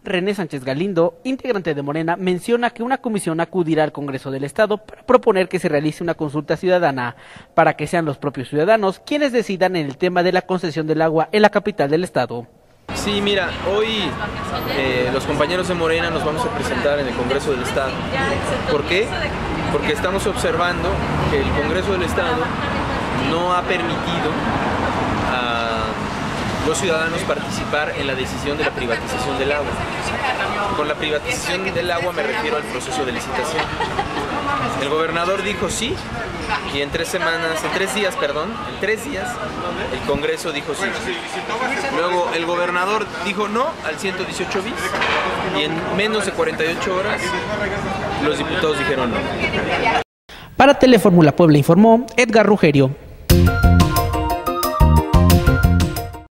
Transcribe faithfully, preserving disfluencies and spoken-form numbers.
René Sánchez Galindo, integrante de Morena, menciona que una comisión acudirá al Congreso del Estado para proponer que se realice una consulta ciudadana para que sean los propios ciudadanos quienes decidan en el tema de la concesión del agua en la capital del Estado. Sí, mira, hoy eh, los compañeros de Morena nos vamos a presentar en el Congreso del Estado. ¿Por qué? Porque estamos observando que el Congreso del Estado no ha permitido a los ciudadanos participar en la decisión de la privatización del agua. Con la privatización del agua me refiero al proceso de licitación. El gobernador dijo sí, y en tres semanas, en tres días, perdón, en tres días, el Congreso dijo sí. Luego el gobernador dijo no al ciento dieciocho bis, y en menos de cuarenta y ocho horas los diputados dijeron no. Para Telefórmula Puebla informó Edgar Rugerio.